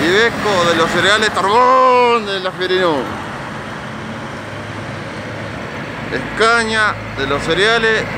Iveco de los cereales Tarbón de la Fiorino. Escaña de los cereales